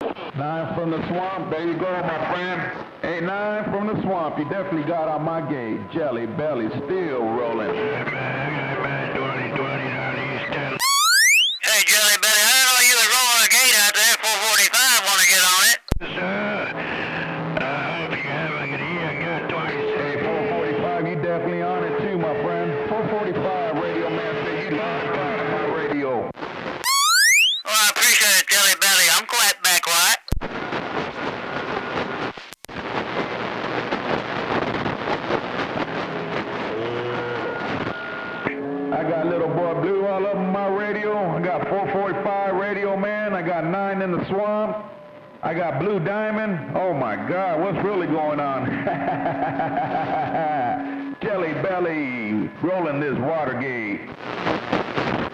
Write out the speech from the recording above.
9 from the swamp. There you go, my friend. 8-9 from the swamp. You definitely got on my gate. Jelly Belly still rolling. Hey, Jelly Belly, I know you was rolling a gate out there. 445 want to get on it. Hey, 445, you definitely on it too, my friend. 445 radio man said you live on my radio. Well, I appreciate it, Jelly Belly. I'm quite back right. I got Little Boy Blue all up on my radio. I got 445 radio man. I got 9 in the swamp. I got Blue Diamond. Oh my God, what's really going on? Jelly Belly rolling this Watergate.